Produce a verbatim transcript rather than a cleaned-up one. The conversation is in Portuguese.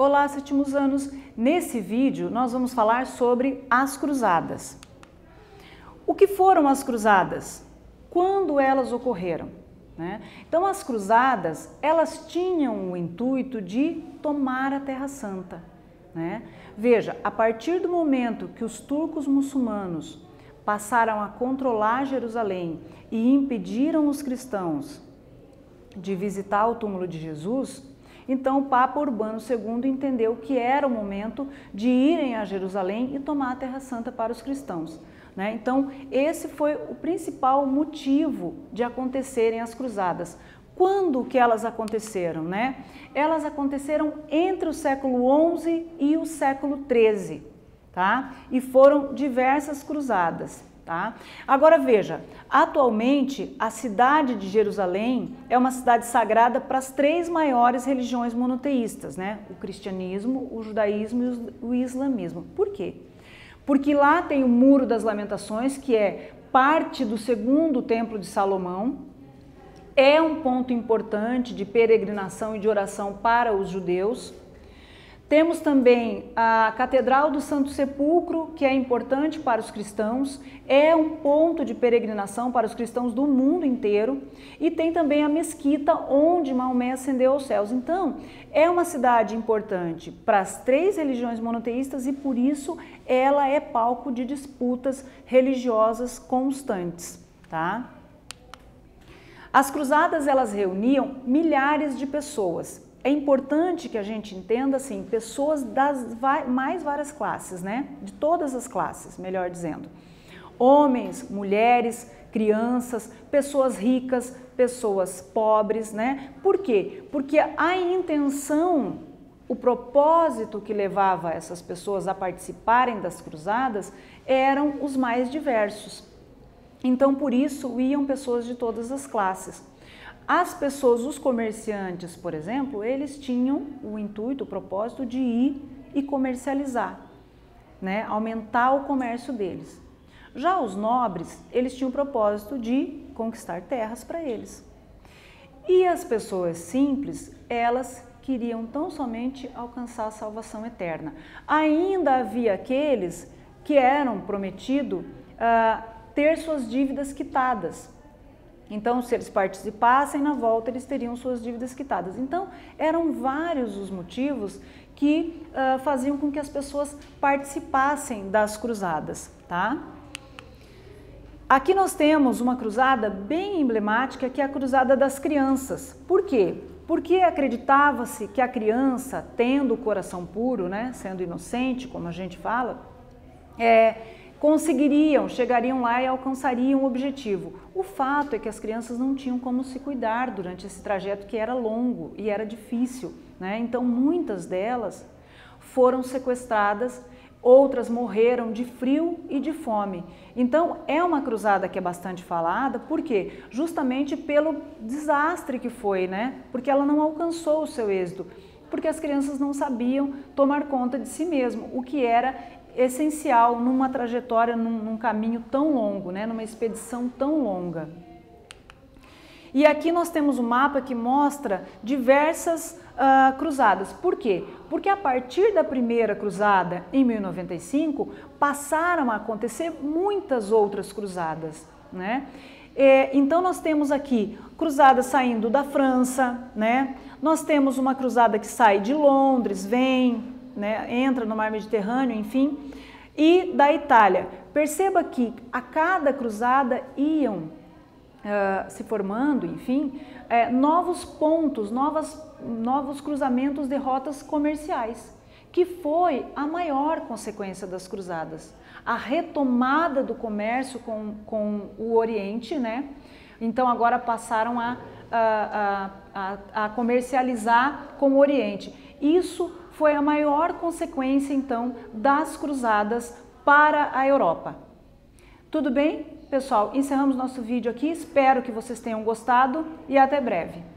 Olá, sétimos anos! Nesse vídeo nós vamos falar sobre as cruzadas. O que foram as cruzadas? Quando elas ocorreram? Né? Então as cruzadas, elas tinham o intuito de tomar a Terra Santa. Né? Veja, a partir do momento que os turcos muçulmanos passaram a controlar Jerusalém e impediram os cristãos de visitar o túmulo de Jesus, então o Papa Urbano segundo entendeu que era o momento de irem a Jerusalém e tomar a Terra Santa para os cristãos. Né? Então esse foi o principal motivo de acontecerem as cruzadas. Quando que elas aconteceram? Né? Elas aconteceram entre o século onze e o século treze, tá? E foram diversas cruzadas. Tá? Agora veja, atualmente a cidade de Jerusalém é uma cidade sagrada para as três maiores religiões monoteístas, né? O cristianismo, o judaísmo e o islamismo. Por quê? Porque lá tem o Muro das Lamentações, que é parte do segundo templo de Salomão, é um ponto importante de peregrinação e de oração para os judeus. Temos também a Catedral do Santo Sepulcro, que é importante para os cristãos, é um ponto de peregrinação para os cristãos do mundo inteiro, e tem também a mesquita onde Maomé ascendeu aos céus. Então, é uma cidade importante para as três religiões monoteístas e por isso ela é palco de disputas religiosas constantes, tá? As cruzadas, elas reuniam milhares de pessoas. É importante que a gente entenda, assim, pessoas das mais várias classes, né? De todas as classes, melhor dizendo. Homens, mulheres, crianças, pessoas ricas, pessoas pobres, né? Por quê? Porque a intenção, o propósito que levava essas pessoas a participarem das cruzadas eram os mais diversos. Então, por isso, iam pessoas de todas as classes. As pessoas, os comerciantes, por exemplo, eles tinham o intuito, o propósito de ir e comercializar, né? Aumentar o comércio deles. Já os nobres, eles tinham o propósito de conquistar terras para eles. E as pessoas simples, elas queriam tão somente alcançar a salvação eterna. Ainda havia aqueles que eram prometidos uh, ter suas dívidas quitadas. Então, se eles participassem, na volta eles teriam suas dívidas quitadas. Então, eram vários os motivos que uh, faziam com que as pessoas participassem das cruzadas, tá? Aqui nós temos uma cruzada bem emblemática, que é a Cruzada das Crianças. Por quê? Porque acreditava-se que a criança, tendo o coração puro, né, sendo inocente, como a gente fala, é... conseguiriam, chegariam lá e alcançariam o objetivo. O fato é que as crianças não tinham como se cuidar durante esse trajeto que era longo e era difícil, né? Então muitas delas foram sequestradas, outras morreram de frio e de fome. Então é uma cruzada que é bastante falada, por quê? Justamente pelo desastre que foi, né? Porque ela não alcançou o seu êxito, porque as crianças não sabiam tomar conta de si mesmo, o que era essencial numa trajetória, num, num caminho tão longo, né? Numa expedição tão longa. E aqui nós temos um mapa que mostra diversas uh, cruzadas. Por quê? Porque a partir da primeira cruzada, em mil e noventa e cinco, passaram a acontecer muitas outras cruzadas, né? É, então nós temos aqui cruzadas saindo da França, né? Nós temos uma cruzada que sai de Londres, vem, né, entra no mar Mediterrâneo, enfim, e da Itália. Perceba que a cada cruzada iam uh, se formando, enfim, é, novos pontos, novas, novos cruzamentos de rotas comerciais, que foi a maior consequência das cruzadas. A retomada do comércio com, com o Oriente, né? Então agora passaram a, a, a, a comercializar com o Oriente. Isso foi a maior consequência, então, das cruzadas para a Europa. Tudo bem, pessoal? Encerramos nosso vídeo aqui. Espero que vocês tenham gostado e até breve.